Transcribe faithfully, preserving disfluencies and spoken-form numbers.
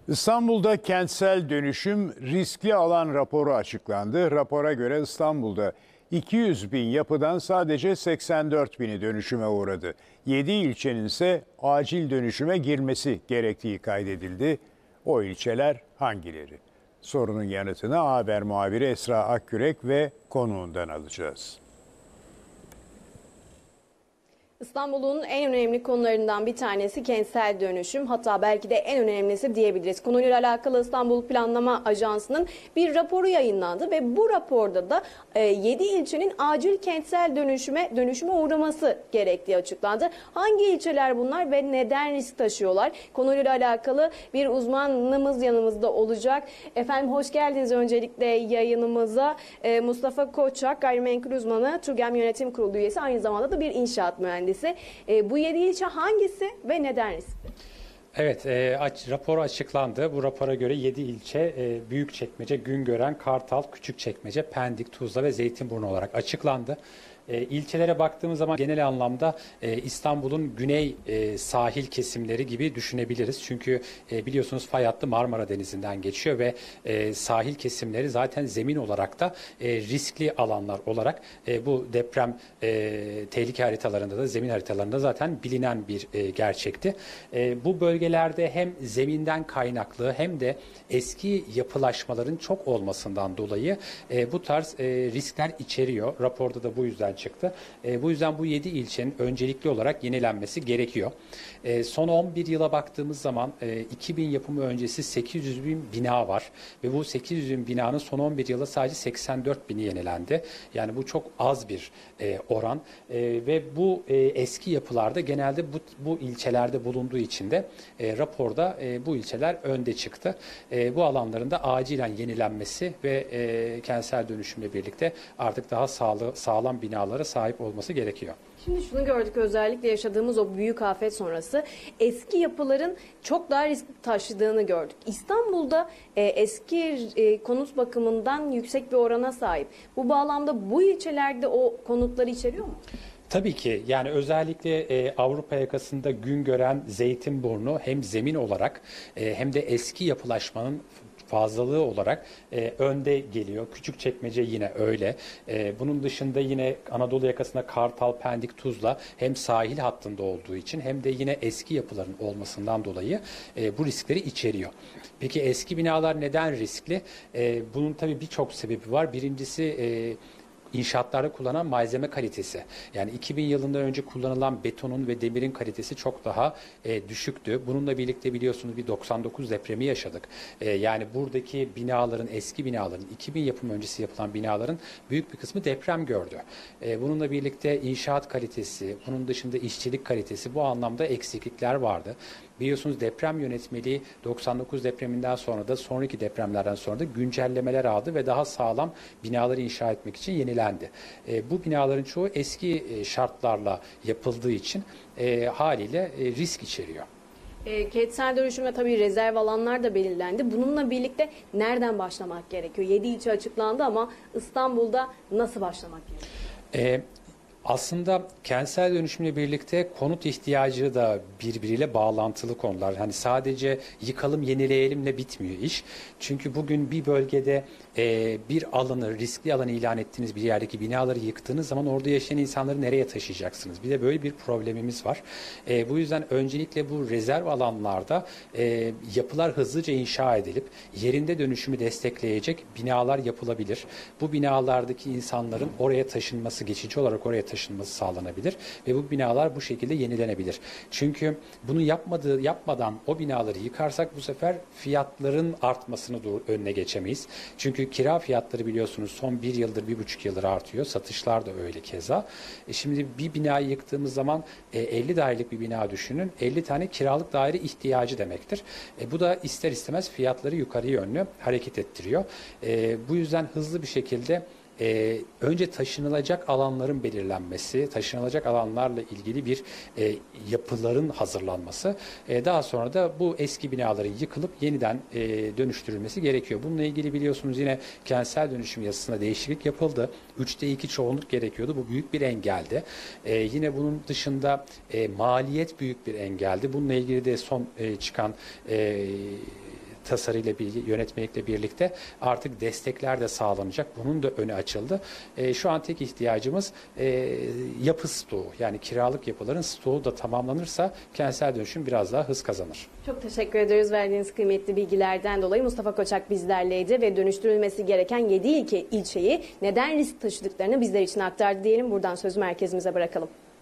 İstanbul'da kentsel dönüşüm riskli alan raporu açıklandı. Rapora göre İstanbul'da iki yüz bin yapıdan sadece seksen dört bini dönüşüme uğradı. yedi ilçenin ise acil dönüşüme girmesi gerektiği kaydedildi. O ilçeler hangileri? Sorunun yanıtını Haber muhabiri Esra Akkürek ve konuğundan alacağız. İstanbul'un en önemli konularından bir tanesi kentsel dönüşüm. Hatta belki de en önemlisi diyebiliriz. Konuyla alakalı İstanbul Planlama Ajansı'nın bir raporu yayınlandı ve bu raporda da yedi ilçenin acil kentsel dönüşüme dönüşüme uğraması gerektiği açıklandı. Hangi ilçeler bunlar ve neden risk taşıyorlar? Konuyla alakalı bir uzmanımız yanımızda olacak. Efendim hoş geldiniz öncelikle yayınımıza. Mustafa Koçak, gayrimenkul uzmanı, TÜRGEM Yönetim Kurulu üyesi, aynı zamanda da bir inşaat mühendisi. E, bu yedi ilçe hangisi ve neden riskli? Evet, e, aç, rapor açıklandı. Bu rapora göre yedi ilçe e, Büyükçekmece, Güngören, Kartal, Küçükçekmece, Pendik, Tuzla ve Zeytinburnu olarak açıklandı. E, ilçelere baktığımız zaman genel anlamda e, İstanbul'un güney e, sahil kesimleri gibi düşünebiliriz. Çünkü e, biliyorsunuz fay hattı Marmara Denizi'nden geçiyor ve e, sahil kesimleri zaten zemin olarak da e, riskli alanlar olarak e, bu deprem e, tehlike haritalarında da zemin haritalarında zaten bilinen bir e, gerçekti. E, bu bölgelerde hem zeminden kaynaklı hem de eski yapılaşmaların çok olmasından dolayı e, bu tarz e, riskler içeriyor. Raporda da bu yüzden çıktı. E, bu yüzden bu yedi ilçenin öncelikli olarak yenilenmesi gerekiyor. E, son on bir yıla baktığımız zaman e, iki bin yapımı öncesi sekiz yüz bin bina var ve bu sekiz yüz bin binanın son on bir yılda sadece seksen dört bini yenilendi. Yani bu çok az bir e, oran e, ve bu e, eski yapılarda genelde bu, bu ilçelerde bulunduğu için de e, raporda e, bu ilçeler önde çıktı. E, bu alanların da acilen yenilenmesi ve e, kentsel dönüşümle birlikte artık daha sağlı, sağlam binalara sahip olması gerekiyor. Şimdi şunu gördük, özellikle yaşadığımız o büyük afet sonrası eski yapıların çok daha risk taşıdığını gördük. İstanbul'da e, eski e, konut bakımından yüksek bir orana sahip. Bu bağlamda bu ilçelerde o konutları içeriyor mu? Tabii ki, yani özellikle e, Avrupa yakasında Güngören, Zeytinburnu hem zemin olarak e, hem de eski yapılaşmanın fazlalığı olarak e, önde geliyor. Küçükçekmece yine öyle. E, bunun dışında yine Anadolu yakasında Kartal, Pendik, Tuzla hem sahil hattında olduğu için hem de yine eski yapıların olmasından dolayı e, bu riskleri içeriyor. Peki eski binalar neden riskli? E, bunun tabii birçok sebebi var. Birincisi e, İnşaatlarda kullanılan malzeme kalitesi. Yani iki bin yılından önce kullanılan betonun ve demirin kalitesi çok daha e, düşüktü. Bununla birlikte biliyorsunuz bir doksan dokuz depremi yaşadık. E, yani buradaki binaların, eski binaların, iki bin yapım öncesi yapılan binaların büyük bir kısmı deprem gördü. E, bununla birlikte inşaat kalitesi, bunun dışında işçilik kalitesi, bu anlamda eksiklikler vardı. Biliyorsunuz deprem yönetmeliği doksan dokuz depreminden sonra da sonraki depremlerden sonra da güncellemeler aldı ve daha sağlam binaları inşa etmek için yenilendi. E, bu binaların çoğu eski e, şartlarla yapıldığı için e, haliyle e, risk içeriyor. E, kentsel dönüşüme tabii rezerv alanlar da belirlendi. Bununla birlikte nereden başlamak gerekiyor? yedi ilçe açıklandı ama İstanbul'da nasıl başlamak gerekiyor? E, Aslında kentsel dönüşümle birlikte konut ihtiyacı da birbiriyle bağlantılı konular. Hani sadece yıkalım, yenileyelimle bitmiyor iş. Çünkü bugün bir bölgede e, bir alanı, riskli alanı ilan ettiğiniz bir yerdeki binaları yıktığınız zaman orada yaşayan insanları nereye taşıyacaksınız? Bir de böyle bir problemimiz var. E, bu yüzden öncelikle bu rezerv alanlarda e, yapılar hızlıca inşa edilip yerinde dönüşümü destekleyecek binalar yapılabilir. Bu binalardaki insanların oraya taşınması, geçici olarak oraya taşınması sağlanabilir ve bu binalar bu şekilde yenilenebilir. Çünkü bunu yapmadığı, yapmadan o binaları yıkarsak bu sefer fiyatların artmasını önüne geçemeyiz. Çünkü kira fiyatları biliyorsunuz son bir yıldır, bir buçuk yıldır artıyor. Satışlar da öyle keza. E şimdi bir binayı yıktığımız zaman e, elli dairelik bir bina düşünün. elli tane kiralık daire ihtiyacı demektir. E, bu da ister istemez fiyatları yukarı yönlü hareket ettiriyor. E, bu yüzden hızlı bir şekilde Ee, önce taşınılacak alanların belirlenmesi, taşınılacak alanlarla ilgili bir e, yapıların hazırlanması, e, daha sonra da bu eski binaların yıkılıp yeniden e, dönüştürülmesi gerekiyor. Bununla ilgili biliyorsunuz yine kentsel dönüşüm yasasında değişiklik yapıldı. üçte iki çoğunluk gerekiyordu. Bu büyük bir engeldi. E, yine bunun dışında e, maliyet büyük bir engeldi. Bununla ilgili de son e, çıkan e, tasarıyla, bilgi yönetmelikle birlikte artık destekler de sağlanacak. Bunun da önü açıldı. E, şu an tek ihtiyacımız e, yapı stoğu. Yani kiralık yapıların stoğu da tamamlanırsa kentsel dönüşüm biraz daha hız kazanır. Çok teşekkür ederiz verdiğiniz kıymetli bilgilerden dolayı. Mustafa Koçak bizlerleydi ve dönüştürülmesi gereken yedi ilke, ilçeyi neden risk taşıdıklarını bizler için aktardı diyelim. Buradan sözü merkezimize bırakalım.